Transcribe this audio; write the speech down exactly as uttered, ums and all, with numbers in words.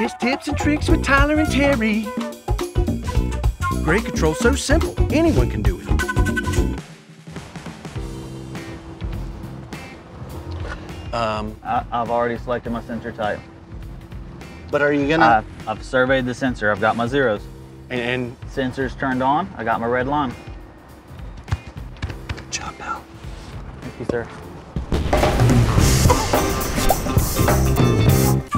It's tips and tricks with Tyler and Terry. Grade control so simple, anyone can do it. Um, I, I've already selected my sensor type. but are you gonna? I've, I've surveyed the sensor. I've got my zeros. and, and Sensor's turned on. I got my red line. good job, pal. Thank you, sir.